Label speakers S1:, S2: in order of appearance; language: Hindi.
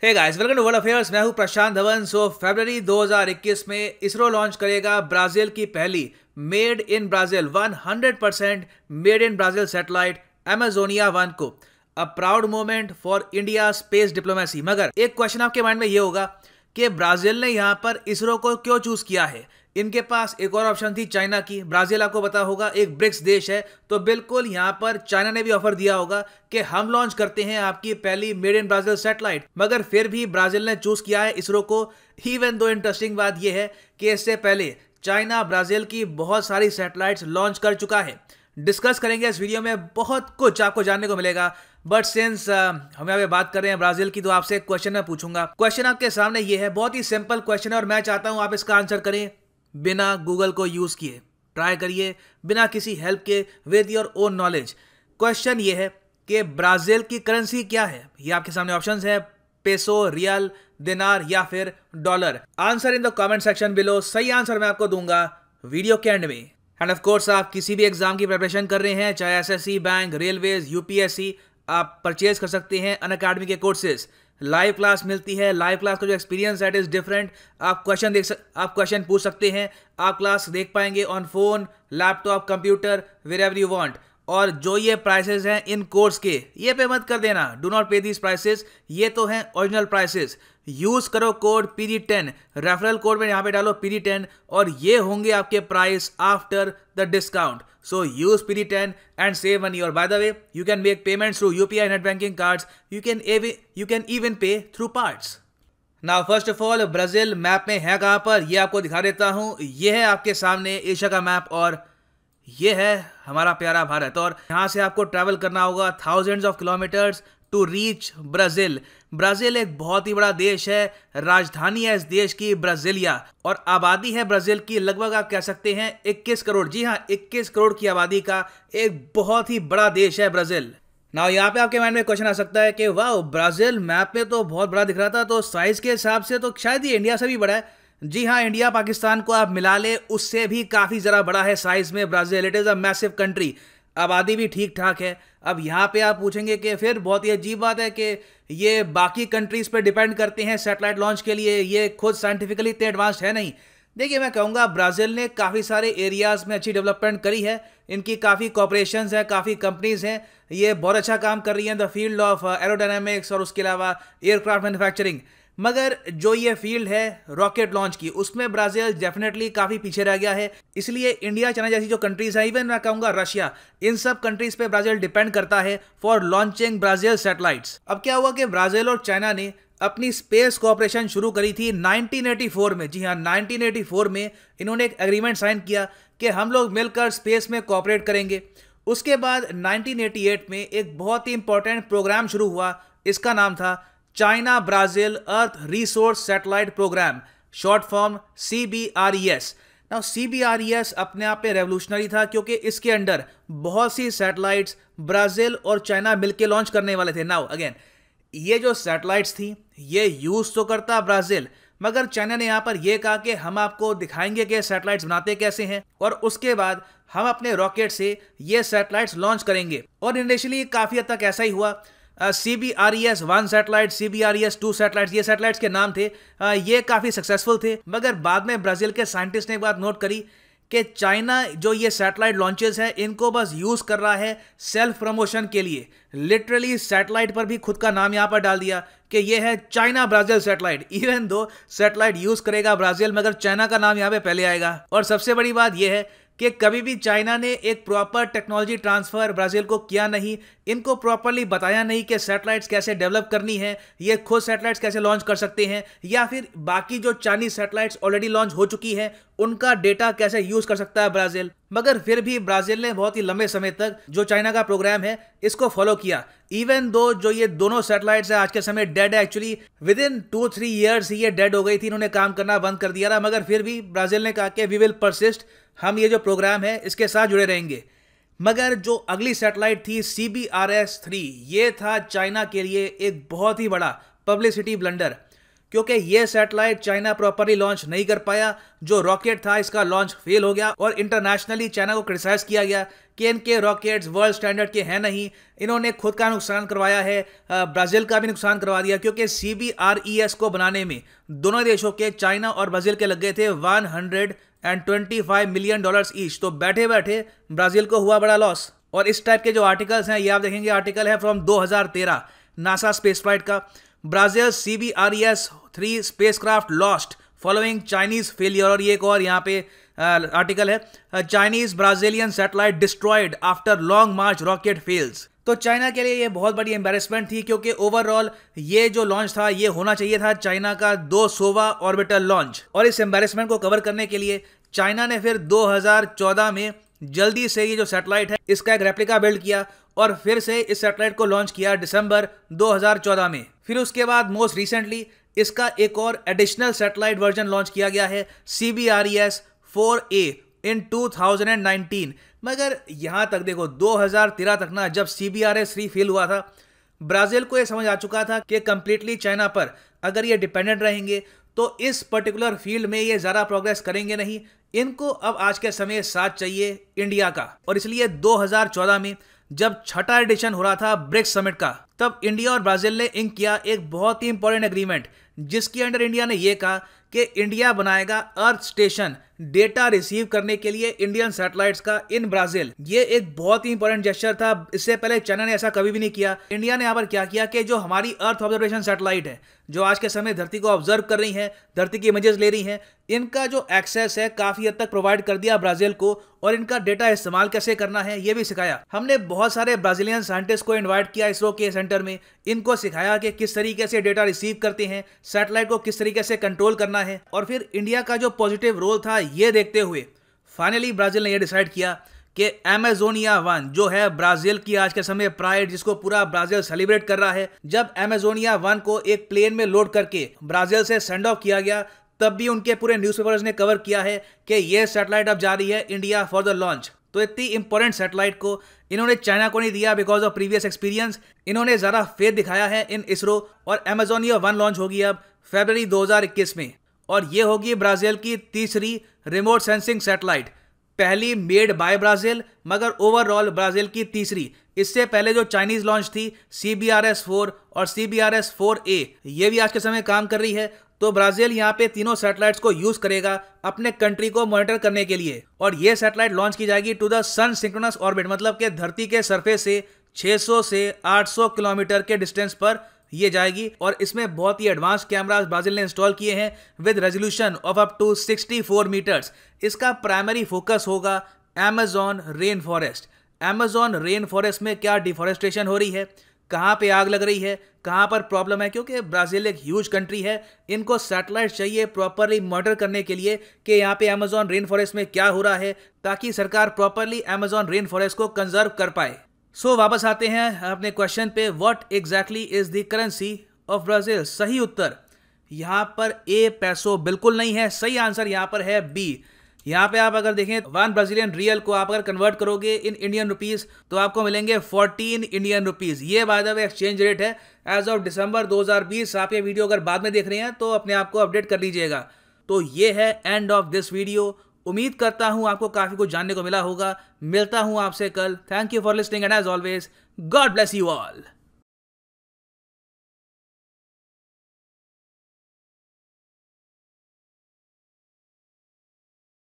S1: Hey guys, welcome to world affairs. मैं हूं प्रशांत धवन। फरवरी 2021 में इसरो लॉन्च करेगा ब्राजील की पहली made in Brazil 100% made in Brazil satellite Amazonia 1 को। A proud moment for India space diplomacy. मगर एक क्वेश्चन आपके माइंड में ये होगा कि ब्राजील ने यहां पर इसरो को क्यों चूज किया है। इनके पास एक और ऑप्शन थी चाइना की। ब्राजील आपको पता होगा एक ब्रिक्स देश है, तो बिल्कुल यहां पर चाइना ने भी ऑफर दिया होगा कि हम लॉन्च करते हैं आपकी पहली मेड इन ब्राजील सैटेलाइट। मगर फिर भी ब्राजील ने चूज किया है इसरो को। इवन दो इंटरेस्टिंग बात यह है कि इससे पहले चाइना ब्राजील की बहुत सारी सैटेलाइट्स लॉन्च कर चुका है। डिस्कस करेंगे इस वीडियो में, बहुत कुछ आपको जानने को मिलेगा। बट सिंस हम यहाँ पे बात कर रहे हैं ब्राजील की, तो आपसे एक क्वेश्चन मैं पूछूंगा। क्वेश्चन आपके सामने ये है, बहुत ही सिंपल क्वेश्चन है और मैं चाहता हूं आप इसका आंसर करें बिना गूगल को यूज किए। ट्राई करिए बिना किसी हेल्प के, with your own knowledge. Question ये है कि ब्राजील की करेंसी क्या है। ये आपके सामने ऑप्शंस है, पेसो, रियल, दिनार या फिर dollar. Answer in the comment section below. सही आंसर मैं आपको दूंगा वीडियो के एंड में। एंड ऑफ कोर्स आप किसी भी एग्जाम की प्रिपरेशन कर रहे हैं, चाहे एसएससी, बैंक, रेलवेज, यूपीएससी, आप परचेज कर सकते हैं अनअकैडमी के कोर्सेज। लाइव क्लास मिलती है। लाइव क्लास का जो एक्सपीरियंस है इट इज डिफरेंट। आप क्वेश्चन पूछ सकते हैं। आप क्लास देख पाएंगे on phone, laptop, computer, wherever you want. और जो ये प्राइसेस हैं इन कोर्स के, ये पे मत कर देना, do not pay these prices. ये तो हैं ओरिजिनल प्राइसेस। यूज करो कोड PD10, रेफरल कोड में यहाँ पे डालो PD10 और ये होंगे आपके price after the discount. So use PD10 and save money. Or by the way, you can make payments through UPI net banking cards. You can even pay through parts. Now first of all, Brazil map में है कहाँ पर, ये आपको दिखा देता हूँ। ये है आपके सामने एशिया का मैप और ये है हमारा प्यारा भारत। और यहाँ से आपको ट्रैवल करना होगा thousands of kilometres to reach Brazil. Brazil एक बहुत ही बड़ा देश है। राजधानी है इस देश की ब्राजीलिया और आबादी है ब्राजील की लगभग आप कह सकते हैं 21 करोड़। जी हाँ, 21 करोड़ की आबादी का एक बहुत ही बड़ा देश है ब्राजील। नाउ यहाँ पे आपके माइंड में क्वेश्चन आ सकता है कि वाह, ब्राजील मैप में तो बहुत बड़ा दिख रहा था, तो साइज के हिसाब से तो शायद ये इंडिया से भी बड़ा है। जी हाँ, इंडिया पाकिस्तान को आप मिला ले उससे भी काफी जरा बड़ा है साइज में Brazil. It is a massive country. आबादी भी ठीक ठाक है। अब यहाँ पे आप पूछेंगे कि फिर बहुत ही अजीब बात है कि ये बाकी कंट्रीज पे डिपेंड करते हैं सैटेलाइट लॉन्च के लिए, ये खुद साइंटिफिकली इतने एडवांस्ड है नहीं। देखिए, मैं कहूँगा ब्राजील ने काफ़ी सारे एरियाज में अच्छी डेवलपमेंट करी है। इनकी काफ़ी कॉपरेशंस हैं, काफ़ी कंपनीज हैं, ये बहुत अच्छा काम कर रही हैं द फील्ड ऑफ एरोडायनामिक्स और उसके अलावा एयरक्राफ्ट मैन्युफैक्चरिंग। मगर जो ये फील्ड है रॉकेट लॉन्च की, उसमें ब्राजील डेफिनेटली काफी पीछे रह गया है। इसलिए इंडिया, चाइना जैसी जो कंट्रीज है, इवन मैं कहूंगा रशिया, इन सब कंट्रीज पे ब्राजील डिपेंड करता है फॉर लॉन्चिंग ब्राजील सैटेलाइट्स। अब क्या हुआ कि ब्राजील और चाइना ने अपनी स्पेस कोऑपरेशन शुरू करी थी 1984 में। जी हाँ, 1984 में इन्होंने एक एग्रीमेंट साइन किया कि हम लोग मिलकर स्पेस में कोऑपरेट करेंगे। उसके बाद 1988 में एक बहुत ही इंपॉर्टेंट प्रोग्राम शुरू हुआ। इसका नाम था China Brazil earth resource satellite programme, short form CBRES। Now CBRES अपने आप में रेवोल्यूशनरी था क्योंकि इसके अंडर बहुत सी सैटेलाइट्स ब्राजील और चाइना मिलकर लॉन्च करने वाले थे। नाउ अगेन, ये जो सैटेलाइट्स थी ये यूज तो करता ब्राजील, मगर चाइना ने यहां पर यह कहा कि हम आपको दिखाएंगे कि सैटेलाइट्स बनाते कैसे हैं और उसके बाद हम अपने रॉकेट से ये सैटेलाइट्स लॉन्च करेंगे। और इनिशियली काफी हद तक ऐसा ही हुआ। CBRES 1 सैटेलाइट, CBRES 2 सैटेलाइट्स, ये सैटेलाइट्स के नाम थे। ये काफ़ी सक्सेसफुल थे। मगर बाद में ब्राज़ील के साइंटिस्ट ने एक बात नोट करी कि चाइना जो ये सैटेलाइट लॉन्चेस है इनको बस यूज़ कर रहा है सेल्फ प्रमोशन के लिए। लिटरली सैटेलाइट पर भी खुद का नाम यहाँ पर डाल दिया कि ये है चाइना ब्राज़ील सैटेलाइट। इवन दो सैटेलाइट यूज़ करेगा ब्राज़ील, मगर चाइना का नाम यहाँ पे पहले आएगा। और सबसे बड़ी बात यह है कि कभी भी चाइना ने एक प्रॉपर टेक्नोलॉजी ट्रांसफर ब्राजील को किया नहीं। इनको प्रॉपरली बताया नहीं कि सैटेलाइट्स कैसे डेवलप करनी है, ये खुद सैटेलाइट्स कैसे लॉन्च कर सकते हैं, या फिर बाकी जो चाइनीज सैटेलाइट्स ऑलरेडी लॉन्च हो चुकी है उनका डेटा कैसे यूज कर सकता है ब्राजील। मगर फिर भी ब्राजील ने बहुत ही लंबे समय तक जो चाइना का प्रोग्राम है इसको फॉलो किया। इवन दो जो ये दोनों सैटेलाइट्स है आज के समय डेड है, एक्चुअली विद इन 2-3 ईयर्स ही ये डेड हो गई थी, इन्होंने काम करना बंद कर दिया था। मगर फिर भी ब्राजील ने कहा कि वी विल परसिस्ट, हम ये जो प्रोग्राम है इसके साथ जुड़े रहेंगे। मगर जो अगली सैटेलाइट थी CBRS 3, ये था चाइना के लिए एक बहुत ही बड़ा पब्लिसिटी ब्लंडर, क्योंकि ये सैटेलाइट चाइना प्रॉपरली लॉन्च नहीं कर पाया। जो रॉकेट था इसका लॉन्च फेल हो गया और इंटरनेशनली चाइना को क्रिटिसाइज किया गया कि इनके रॉकेट्स वर्ल्ड स्टैंडर्ड के हैं नहीं, इन्होंने खुद का नुकसान करवाया है, ब्राज़ील का भी नुकसान करवा दिया, क्योंकि CBRES को बनाने में दोनों देशों के, चाइना और ब्राज़ील के लग गए थे $125 मिलियन ईच। तो बैठे बैठे ब्राज़ील को हुआ बड़ा लॉस। और इस टाइप के जो आर्टिकल्स हैं ये आप देखेंगे, आर्टिकल है फ्रॉम 2013 नासा स्पेस फ्लाइट का, Brazil CBRES-3 spacecraft lost following Chinese failure. और ये एक और यहाँ पे आर्टिकल है, Chinese Brazilian satellite destroyed after Long March rocket fails. तो चाइना के लिए ये बहुत बड़ी एम्बैरेसमेंट थी, क्योंकि ओवरऑल ये जो लॉन्च था ये होना चाहिए था चाइना का 200वां ऑर्बिटल लॉन्च। और इस एम्बैरेसमेंट को कवर करने के लिए चाइना ने फिर 2014 में जल्दी से ये जो सैटेलाइट है इसका एक रेप्लिका बिल्ड किया और फिर से इस सैटेलाइट को लॉन्च किया दिसंबर 2014 में। फिर उसके बाद मोस्ट रिसेंटली इसका एक और एडिशनल सैटेलाइट वर्जन लॉन्च किया गया है CBRES-4A इन 2019। मगर यहां तक देखो 2013 तक ना, जब CBRES-3 फेल हुआ था, ब्राज़ील को यह समझ आ चुका था कि कंप्लीटली चाइना पर अगर ये डिपेंडेंट रहेंगे तो इस पर्टिकुलर फील्ड में ये ज़्यादा प्रोग्रेस करेंगे नहीं। इनको अब आज के समय साथ चाहिए इंडिया का। और इसलिए 2014 में जब छठा एडिशन हो रहा था ब्रिक्स समिट का, तब इंडिया और ब्राज़ील ने इंक किया एक बहुत ही इंपॉर्टेंट एग्रीमेंट, जिसके अंडर इंडिया ने यह कहा कि इंडिया बनाएगा अर्थ स्टेशन डेटा रिसीव करने के लिए इंडियन सैटेलाइट्स का इन ब्राज़ील। ये एक बहुत ही इंपॉर्टेंट जेस्चर था, इससे पहले चाइना ने ऐसा कभी भी नहीं किया। इंडिया ने यहाँ पर क्या किया कि जो हमारी अर्थ ऑब्जर्वेशन सैटेलाइट है, जो आज के समय धरती को ऑब्जर्व कर रही है, धरती की इमेजेस ले रही हैं, इनका जो एक्सेस है काफी हद तक प्रोवाइड कर दिया ब्राज़ील को, और इनका डेटा इस्तेमाल कैसे करना है ये भी सिखाया। हमने बहुत सारे ब्राज़ीलियन साइंटिस्ट को इन्वाइट किया इसरो के सेंटर में, इनको सिखाया कि किस तरीके से डेटा रिसीव करते हैं, सैटेलाइट को किस तरीके से कंट्रोल करना है। और फिर इंडिया का जो पॉजिटिव रोल था ये देखते हुए फाइनली ब्राज़ील ने यह डिसाइड किया कि अमेजोनिया 1 जो है ब्राज़ील की आज के समय प्राइड, जिसको पूरा ब्राज़ील सेलिब्रेट कर रहा है, जब अमेजोनिया 1 को एक प्लेन में लोड करके ब्राज़ील से सेंड ऑफ किया गया, तब भी उनके पूरे न्यूज़पेपर्स ने कवर किया है कि ये सैटेलाइट अब जा रही है इंडिया फॉर द लॉन्च। तो इतनी इंपॉर्टेंट सैटेलाइट को इन्होंने चाइना को नहीं दिया बिकॉज ऑफ प्रीवियस एक्सपीरियंस। इन्होंने ज़्यादा फेथ दिखाया है इन इसरो, और अमेजोनिया 1 लॉन्च होगी अब फरवरी 2021 में, और ये होगी ब्राज़ील की तीसरी रिमोट सेंसिंग सैटेलाइट, पहली मेड बाय ब्राज़ील मगर ओवरऑल ब्राज़ील की तीसरी। इससे पहले जो चाइनीज लॉन्च थी CBRES-4 और CBRES-4A, ये भी आज के समय काम कर रही है। तो ब्राज़ील यहाँ पे तीनों सैटेलाइट्स को यूज करेगा अपने कंट्री को मॉनिटर करने के लिए, और ये सैटेलाइट लॉन्च की जाएगी to the sun synchronous orbit, मतलब कि धरती के सरफेस से 600 से 800 किलोमीटर के डिस्टेंस पर ये जाएगी। और इसमें बहुत ही एडवांस कैमरास ब्राज़ील ने इंस्टॉल किए हैं with resolution of up to 64 metres. इसका प्राइमरी फोकस होगा Amazon rain forest. Amazon rain forest में क्या डिफॉरेस्टेशन हो रही है, कहाँ पे आग लग रही है, कहाँ पर प्रॉब्लम है, क्योंकि ब्राज़ील एक ह्यूज कंट्री है, इनको सैटेलाइट चाहिए प्रॉपरली मॉनिटर करने के लिए कि यहाँ पे अमेजॉन रेन फॉरेस्ट में क्या हो रहा है, ताकि सरकार प्रॉपरली अमेजॉन रेन फॉरेस्ट को कंजर्व कर पाए। सो वापस आते हैं अपने क्वेश्चन पे, what exactly is the currency of Brazil. सही उत्तर यहाँ पर ए पैसो बिल्कुल नहीं है, सही आंसर यहाँ पर है बी। यहाँ पे आप अगर देखें 1 ब्राज़ीलियन रियल को आप अगर कन्वर्ट करोगे इन इंडियन रुपीस तो आपको मिलेंगे 14 इंडियन रुपीस। ये by the way exchange rate है एज ऑफ दिसंबर 2020। आप ये वीडियो अगर बाद में देख रहे हैं तो अपने आप को अपडेट कर लीजिएगा। तो ये है एंड ऑफ दिस वीडियो। उम्मीद करता हूँ आपको काफ़ी कुछ जानने को मिला होगा। मिलता हूँ आपसे कल। Thank you for listening and as always God bless you all.